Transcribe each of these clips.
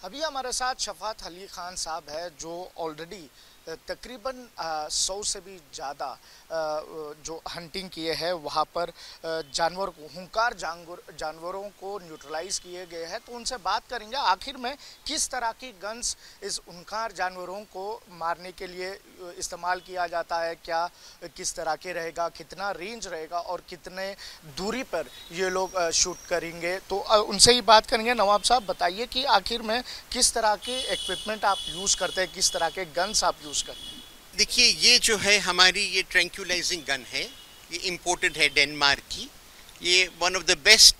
अभी हमारे साथ शफात अली खान साहब है जो ऑलरेडी तकरीबन 100 से भी ज़्यादा जो हंटिंग किए हैं वहाँ पर जानवर को हुंकार जानवरों को न्यूट्रलाइज किए गए हैं। तो उनसे बात करेंगे आखिर में किस तरह की गन्स इस हुंकार जानवरों को मारने के लिए इस्तेमाल किया जाता है, क्या किस तरह के रहेगा, कितना रेंज रहेगा और कितने दूरी पर ये लोग शूट करेंगे। तो उनसे ही बात करेंगे। नवाब साहब बताइए कि आखिर में किस तरह के इक्विपमेंट आप यूज़ करते हैं, किस तरह के गन्स आप यूज़ करते हैं। देखिए, ये जो है हमारी ये ट्रैंक्यूलाइजिंग गन है, ये इम्पोर्टेड है डेनमार्क की। ये one of the best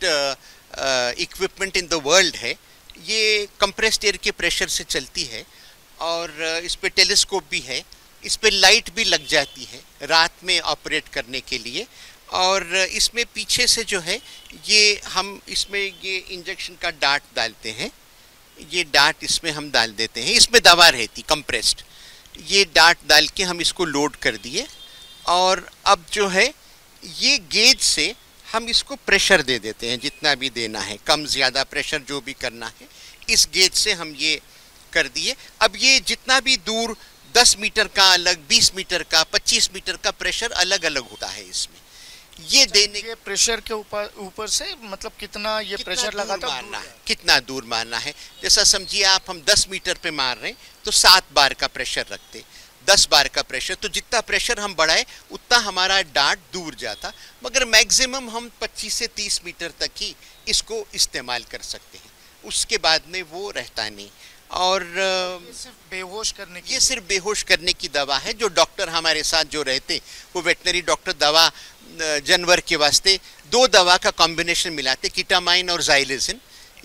equipment in the world है। ये कंप्रेस्ड एयर के प्रेशर से चलती है और इस पे टेलीस्कोप भी है, इस पे लाइट भी लग जाती है रात में ऑपरेट करने के लिए। और इसमें पीछे से जो है ये हम इसमें ये इंजेक्शन का डार्ट डालते हैं, ये डार्ट इसमें हम डाल देते हैं, इसमें दवा रहती कंप्रेस्ड। ये डार्ट डाल के हम इसको लोड कर दिए और अब जो है ये गेज से हम इसको प्रेशर दे देते हैं, जितना भी देना है, कम ज़्यादा प्रेशर जो भी करना है इस गेज से हम ये कर दिए। अब ये जितना भी दूर 10 मीटर का अलग, 20 मीटर का, 25 मीटर का प्रेशर अलग अलग होता है इसमें। ये देने के प्रेशर के ऊपर से मतलब कितना ये प्रेशर लगातार मारना है, कितना दूर मारना है। जैसा समझिए आप, हम 10 मीटर पे मार रहे हैं तो 7 बार का प्रेशर रखते, 10 बार का प्रेशर, तो जितना प्रेशर हम बढ़ाए उतना हमारा डार्ट दूर जाता। मगर मैक्सिमम हम 25 से 30 मीटर तक ही इसको इस्तेमाल कर सकते हैं, उसके बाद में वो रहता नहीं। और ये सिर्फ बेहोश करने की, ये सिर्फ बेहोश करने की दवा है। जो डॉक्टर हमारे साथ जो रहते, वो वेटनरी डॉक्टर दवा जानवर के वास्ते 2 दवा का कॉम्बिनेशन मिलाते, कीटामाइन और ज़ाइलेजिन,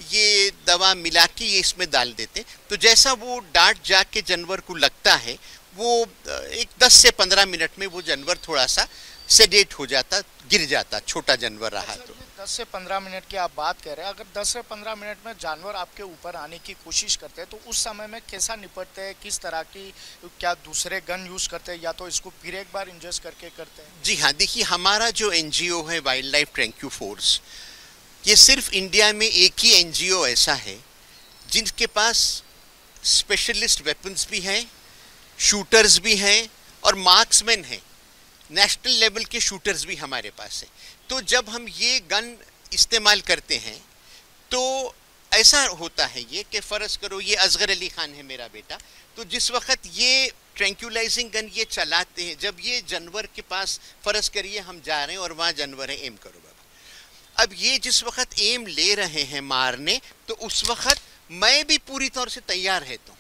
ये दवा मिला के ये इसमें डाल देते। तो जैसा वो डार्ट जाके जानवर को लगता है, वो एक 10 से 15 मिनट में वो जानवर थोड़ा सा सेडेट हो जाता, गिर जाता, छोटा जानवर रहा तो। 10 से 15 मिनट की आप बात कर रहे हैं, अगर 10 से 15 मिनट में जानवर आपके ऊपर आने की कोशिश करते हैं तो उस समय में कैसा निपटते हैं, किस तरह की, क्या दूसरे गन यूज़ करते हैं या तो इसको फिर एक बार इंजेस्ट करके करते हैं? जी हाँ, देखिए हमारा जो एनजीओ है वाइल्ड लाइफ ट्रैंक्यू फोर्स, ये सिर्फ इंडिया में एक ही एनजीओ ऐसा है जिनके पास स्पेशलिस्ट वेपन्स भी हैं, शूटर्स भी हैं और मार्क्समैन हैं। नेशनल लेवल के शूटर्स भी हमारे पास है। तो जब हम ये गन इस्तेमाल करते हैं तो ऐसा होता है ये कि फ़र्ज़ करो ये असगर अली खान है मेरा बेटा, तो जिस वक्त ये ट्रैंक्यूलाइजिंग गन ये चलाते हैं, जब ये जानवर के पास, फ़र्ज़ करिए हम जा रहे हैं और वहाँ जानवर है, एम करो बाबा, अब ये जिस वक्त एम ले रहे हैं मारने, तो उस वक्त मैं भी पूरी तौर से तैयार रहता हूँ,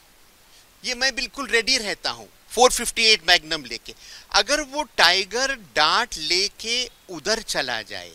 ये मैं बिल्कुल रेडी रहता हूँ 458 मैग्नम लेके। अगर वो टाइगर डार्ट लेके उधर चला जाए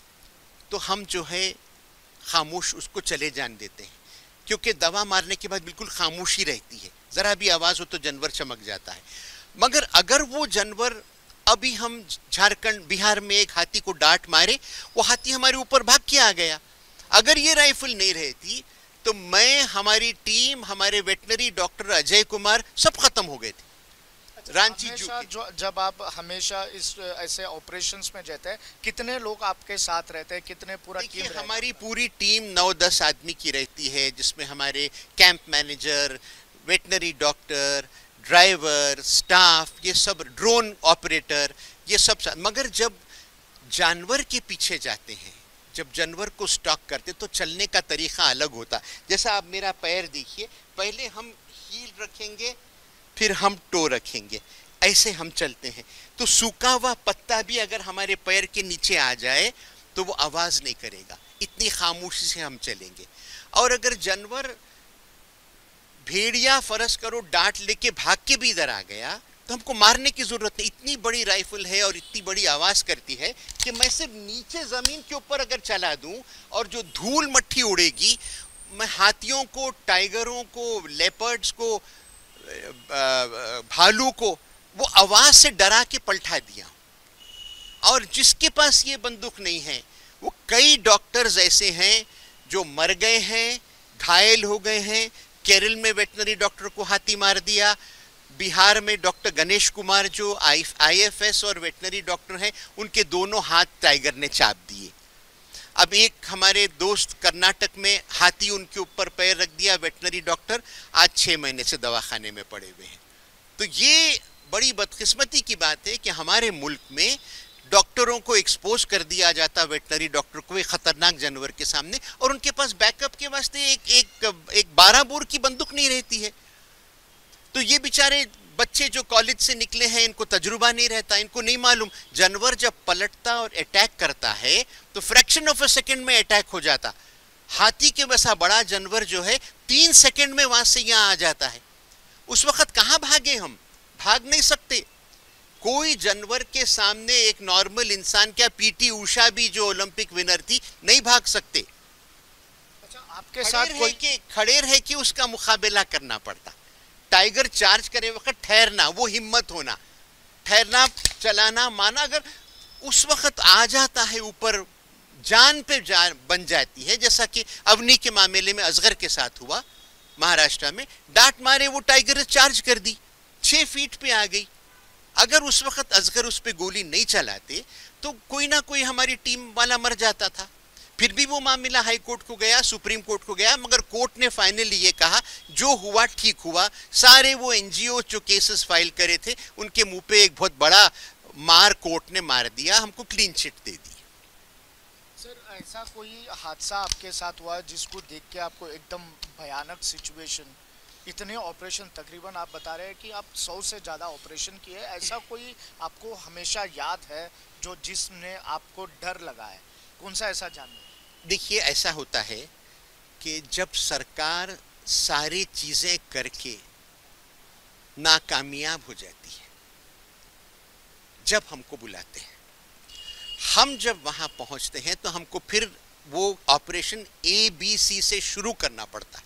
तो हम जो है खामोश उसको चले जान देते हैं, क्योंकि दवा मारने के बाद बिल्कुल खामोशी रहती है, ज़रा भी आवाज़ हो तो जानवर चमक जाता है। मगर अगर वो जानवर, अभी हम झारखंड बिहार में एक हाथी को डांट मारे, वो हाथी हमारे ऊपर भाग के आ गया, अगर ये राइफल नहीं रहती तो मैं, हमारी टीम, हमारे वेटनरी डॉक्टर अजय कुमार सब खत्म हो गए थे। रांची जो जब आप हमेशा इस ऐसे ऑपरेशंस में जाते हैं, कितने लोग आपके साथ रहते हैं, कितने पूरा टीम? हमारी पूरी टीम 9-10 आदमी की रहती है, जिसमें हमारे camp manager, veterinary doctor, driver, staff, ये सब, ड्रोन ऑपरेटर, ये सब साथ। मगर जब जानवर के पीछे जाते हैं, जब जानवर को स्टॉक करते तो चलने का तरीका अलग होता। जैसा आप मेरा पैर देखिए, पहले हम हील रखेंगे, फिर हम टो रखेंगे, ऐसे हम चलते हैं। तो सूखा हुआ पत्ता भी अगर हमारे पैर के नीचे आ जाए तो वो आवाज़ नहीं करेगा, इतनी खामोशी से हम चलेंगे। और अगर जानवर, भेड़िया फ़र्ज़ करो डांट लेके भाग के भी इधर आ गया तो हमको मारने की ज़रूरत नहीं, इतनी बड़ी राइफल है और इतनी बड़ी आवाज़ करती है कि मैं सिर्फ नीचे ज़मीन के ऊपर अगर चला दूं और जो धूल मट्ठी उड़ेगी, मैं हाथियों को, टाइगरों को, लेपर्ड्स को, भालू को वो आवाज़ से डरा के पलटा दिया। और जिसके पास ये बंदूक नहीं है, वो कई डॉक्टर्स ऐसे हैं जो मर गए हैं, घायल हो गए हैं। केरल में वेटनरी डॉक्टर को हाथी मार दिया, बिहार में डॉक्टर गणेश कुमार जो आईएफएस और वेटनरी डॉक्टर हैं, उनके दोनों हाथ टाइगर ने चाप दिए। अब एक हमारे दोस्त कर्नाटक में हाथी उनके ऊपर पैर रख दिया, वेटनरी डॉक्टर आज 6 महीने से दवाखाने में पड़े हुए हैं। तो ये बड़ी बदकिस्मती की बात है कि हमारे मुल्क में डॉक्टरों को एक्सपोज कर दिया जाता, वेटनरी डॉक्टर को एक खतरनाक जानवर के सामने, और उनके पास बैकअप के वास्ते एक 12 बोर की बंदूक नहीं रहती है। तो ये बेचारे बच्चे जो कॉलेज से निकले हैं, इनको तजुर्बा नहीं रहता, इनको नहीं मालूम जानवर जब पलटता और अटैक करता है तो फ्रैक्शन ऑफ अ सेकंड में अटैक हो जाता। हाथी के वैसा बड़ा जानवर जो है 3 सेकंड में वहां से यहां आ जाता है। उस वक्त कहां भागे, हम भाग नहीं सकते। कोई जानवर के सामने एक नॉर्मल इंसान, क्या पीटी उषा भी जो ओलंपिक विनर थी, नहीं भाग सकते। अच्छा, आपके साथ कोई खड़े रह के उसका मुकाबला करना पड़ता। टाइगर चार्ज करे वक्त ठहरना, वो हिम्मत होना, ठहरना, चलाना, माना अगर उस वक्त आ जाता है ऊपर, जान पे जान बन जाती है। जैसा कि अवनी के मामले में असगर के साथ हुआ महाराष्ट्र में, डांट मारे वो टाइगर चार्ज कर दी, 6 फीट पे आ गई। अगर उस वक्त असगर उस पे गोली नहीं चलाते तो कोई ना कोई हमारी टीम वाला मर जाता था। फिर भी वो मामला हाई कोर्ट को गया, सुप्रीम कोर्ट को गया, मगर कोर्ट ने फाइनली ये कहा जो हुआ ठीक हुआ। सारे वो एनजीओ जो केसेस फाइल करे थे उनके मुंह पे एक बहुत बड़ा मार कोर्ट ने मार दिया, हमको क्लीन चिट दे दी। सर, ऐसा कोई हादसा आपके साथ हुआ जिसको देख के आपको एकदम भयानक सिचुएशन, इतने ऑपरेशन तकरीबन आप बता रहे हैं कि आप 100 से ज़्यादा ऑपरेशन किए, ऐसा कोई आपको हमेशा याद है जो जिसने आपको डर लगा है? कौन सा ऐसा जानवर? देखिए, ऐसा होता है कि जब सरकार सारी चीजें करके नाकामयाब हो जाती है, जब हमको बुलाते हैं, हम जब वहां पहुंचते हैं तो हमको फिर वो ऑपरेशन ABC से शुरू करना पड़ता है।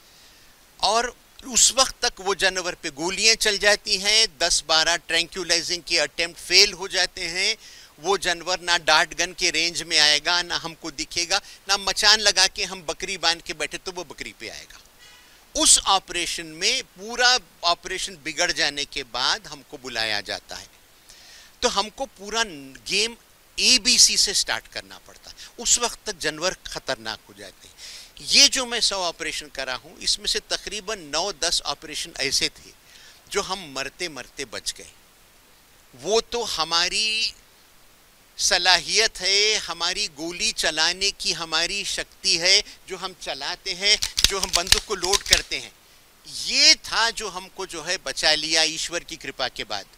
और उस वक्त तक वो जानवर पे गोलियां चल जाती हैं, 10-12 ट्रैंक्यूलाइजिंग के अटेम्प्ट फेल हो जाते हैं। वो जानवर ना डार्ट गन के रेंज में आएगा, ना हमको दिखेगा, ना मचान लगा के हम बकरी बांध के बैठे तो वो बकरी पे आएगा। उस ऑपरेशन में पूरा ऑपरेशन बिगड़ जाने के बाद हमको बुलाया जाता है, तो हमको पूरा गेम ABC से स्टार्ट करना पड़ता है। उस वक्त तक जानवर खतरनाक हो जाते हैं। ये जो मैं 100 ऑपरेशन करा हूं, इसमें से तकरीबन 9-10 ऑपरेशन ऐसे थे जो हम मरते मरते बच गए। वो तो हमारी सलाहियत है, हमारी गोली चलाने की हमारी शक्ति है, जो हम चलाते हैं, जो हम बंदूक को लोड करते हैं, ये था जो हमको जो है बचा लिया ईश्वर की कृपा के बाद।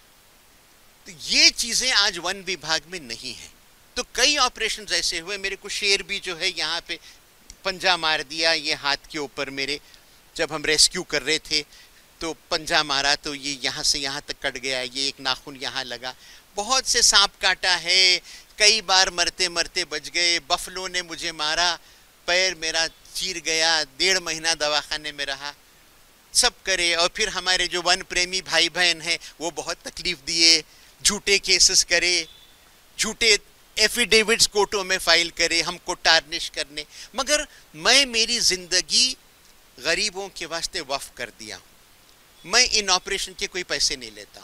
तो ये चीजें आज वन विभाग में नहीं है। तो कई ऑपरेशन ऐसे हुए, मेरे को शेर भी जो है यहाँ पे पंजा मार दिया, ये हाथ के ऊपर मेरे, जब हम रेस्क्यू कर रहे थे तो पंजा मारा तो ये यहाँ से यहाँ तक कट गया, ये एक नाखून यहाँ लगा। बहुत से सांप काटा है, कई बार मरते मरते बच गए। बफलो ने मुझे मारा, पैर मेरा चीर गया, 1.5 महीना दवाखाने में रहा, सब करे। और फिर हमारे जो वन प्रेमी भाई बहन हैं वो बहुत तकलीफ दिए, झूठे केसेस करे, झूठे एफिडेविट्स कोर्टों में फाइल करे हमको टार्निश करने। मगर मैं मेरी जिंदगी गरीबों के वास्ते वक्फ कर दिया हूं। मैं इन ऑपरेशन के कोई पैसे नहीं लेता हूं।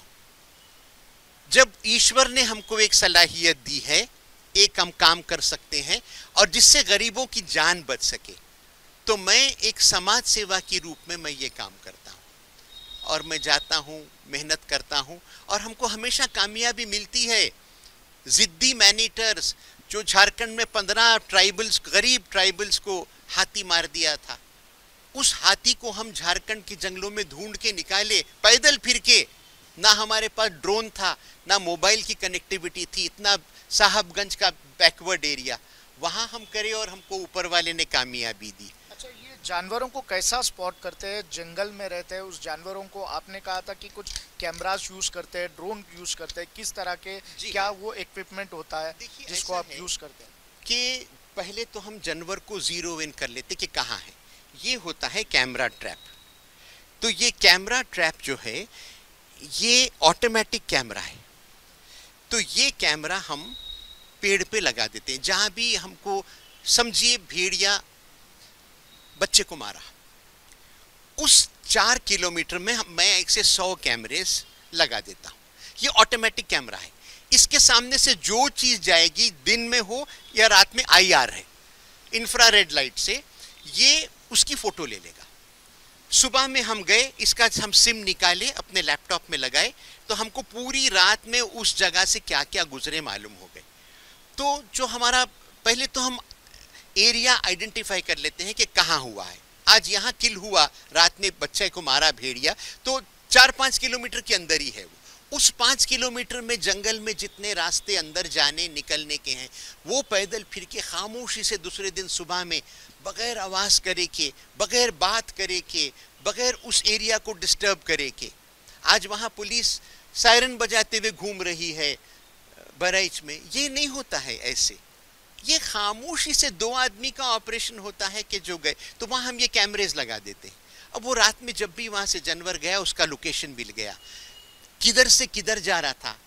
जब ईश्वर ने हमको एक सलाहियत दी है, एक हम काम कर सकते हैं और जिससे गरीबों की जान बच सके, तो मैं एक समाज सेवा के रूप में मैं ये काम करता हूं। और मैं जाता हूं, मेहनत करता हूं और हमको हमेशा कामयाबी मिलती है। जिद्दी मैनीटर्स जो झारखंड में 15 ट्राइबल्स, गरीब ट्राइबल्स को हाथी मार दिया था, उस हाथी को हम झारखंड के जंगलों में ढूंढ के निकाले, पैदल फिर के। ना हमारे पास ड्रोन था, ना मोबाइल की कनेक्टिविटी थी, इतना साहबगंज का बैकवर्ड एरिया, वहां हम करे और हमको ऊपर वाले ने कामयाबी दी। अच्छा, ये जानवरों को कैसा स्पॉट करते हैं? जंगल में रहते हैं उस जानवरों को, आपने कहा था कि कुछ कैमरास यूज करते हैं, ड्रोन यूज करते हैं, किस तरह के क्या वो इक्विपमेंट होता है जिसको आप यूज करते हैं? कि पहले तो हम जानवर को जीरो इन कर लेते कि कहाँ है। ये होता है कैमरा ट्रैप। तो ये कैमरा ट्रैप जो है ये ऑटोमेटिक कैमरा है। तो ये कैमरा हम पेड़ पे लगा देते हैं, जहां भी हमको, समझिए भेड़िया बच्चे को मारा, उस 4 किलोमीटर में मैं 1 से 100 कैमरेस लगा देता हूं। ये ऑटोमेटिक कैमरा है। इसके सामने से जो चीज जाएगी, दिन में हो या रात में, IR है, इंफ्रारेड लाइट से ये उसकी फोटो ले लेगा। सुबह में हम गए, इसका हम सिम निकाले, अपने लैपटॉप में लगाए, तो हमको पूरी रात में उस जगह से क्या क्या गुजरे मालूम हो गए। तो जो हमारा, पहले तो हम एरिया आइडेंटिफाई कर लेते हैं कि कहाँ हुआ है। आज यहाँ किल हुआ, रात में बच्चे को मारा भेड़िया, तो 4-5 किलोमीटर के अंदर ही है वो। उस 5 किलोमीटर में जंगल में जितने रास्ते अंदर जाने निकलने के हैं, वो पैदल फिर के खामोशी से दूसरे दिन सुबह में बगैर आवाज करे के, बगैर बात करे के, बगैर उस एरिया को डिस्टर्ब करे के। आज वहाँ पुलिस सायरन बजाते हुए घूम रही है बहराइच में, ये नहीं होता है ऐसे। ये खामोशी से 2 आदमी का ऑपरेशन होता है कि जो गए, तो वहाँ हम ये कैमरेज लगा देते हैं। अब वो रात में जब भी वहाँ से जानवर गया, उसका लोकेशन मिल गया, किधर से किधर जा रहा था,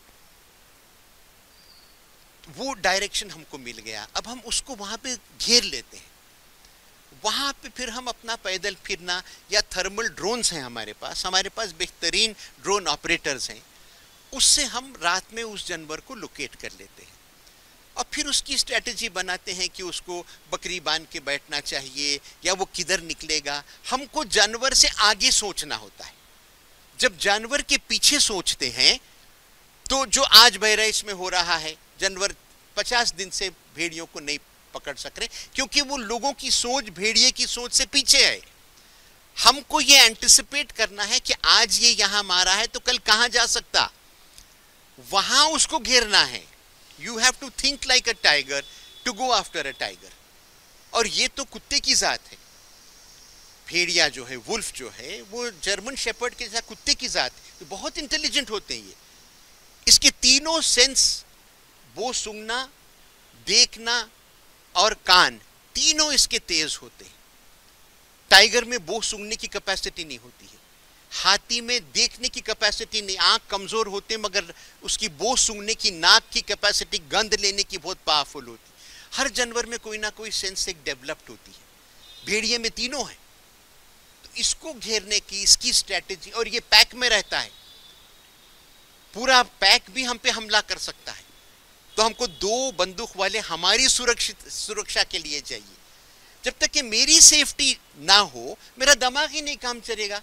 वो डायरेक्शन हमको मिल गया। अब हम उसको वहाँ पे घेर लेते हैं। वहाँ पे फिर हम अपना पैदल फिरना, या थर्मल ड्रोन्स हैं हमारे पास बेहतरीन ड्रोन ऑपरेटर्स हैं, उससे हम रात में उस जानवर को लोकेट कर लेते हैं। और फिर उसकी स्ट्रेटेजी बनाते हैं कि उसको बकरी बांध के बैठना चाहिए या वो किधर निकलेगा। हमको जानवर से आगे सोचना होता है। जब जानवर के पीछे सोचते हैं, तो जो आज बहराइच में हो रहा है, जानवर 50 दिन से भेड़ियों को नहीं पकड़ सक रहे, क्योंकि वो लोगों की सोच भेड़िए की सोच से पीछे है। हमको ये एंटिसिपेट करना है कि आज ये यहां मारा है तो कल कहां जा सकता, वहां उसको घेरना है। You have to think like a tiger to go after a tiger. और ये तो कुत्ते की जात है। भेड़िया जो है, वुल्फ जो है, वो जर्मन शेपर्ड के साथ कुत्ते की जात है, तो बहुत इंटेलिजेंट होते हैं ये। इसके तीनों सेंस, वो सूंघना, देखना और कान, तीनों इसके तेज होते हैं। टाइगर में वो सूंघने की कैपेसिटी नहीं होती है, हाथी में देखने की कैपेसिटी नहीं, आंख कमजोर होते हैं, मगर उसकी वो सूंघने की, नाक की कैपेसिटी, गंध लेने की बहुत पावरफुल होती है। हर जानवर में कोई ना कोई सेंस एक डेवलप्ड होती है। भेड़िए में तीनों है। तो इसको घेरने की इसकी स्ट्रेटेजी, और ये पैक में रहता है, पूरा पैक भी हम पे हमला कर सकता है। तो हमको 2 बंदूक वाले हमारी सुरक्षा के लिए चाहिए। जब तक कि मेरी सेफ्टी ना हो, मेरा दिमाग ही नहीं काम चलेगा।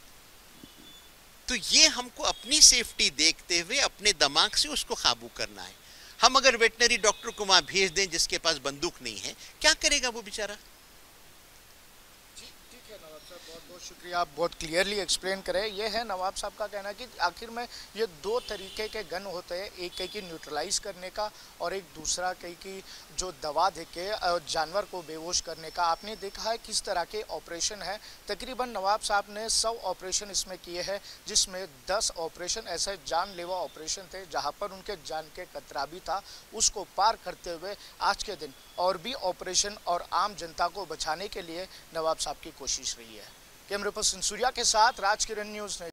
तो ये हमको अपनी सेफ्टी देखते हुए अपने दिमाग से उसको काबू करना है। हम अगर वेटनरी डॉक्टर को वहां भेज दें जिसके पास बंदूक नहीं है, क्या करेगा वो बेचारा? बहुत बहुत शुक्रिया, आप बहुत क्लियरली एक्सप्लेन करें। ये है नवाब साहब का कहना कि आखिर में ये 2 तरीके के गन होते हैं, एक कहीं की न्यूट्रलाइज करने का और एक दूसरा कहीं की जो दवा देके जानवर को बेहोश करने का। आपने देखा है किस तरह के ऑपरेशन है। तकरीबन नवाब साहब ने 100 ऑपरेशन इसमें किए हैं, जिसमें 10 ऑपरेशन ऐसे जानलेवा ऑपरेशन थे जहाँ पर उनके जान के खतरा भी था। उसको पार करते हुए आज के दिन और भी ऑपरेशन और आम जनता को बचाने के लिए नवाब साहब की कोशिश रही है। कैमरे पर्सन सूर्या के साथ राजकिरण न्यूज़।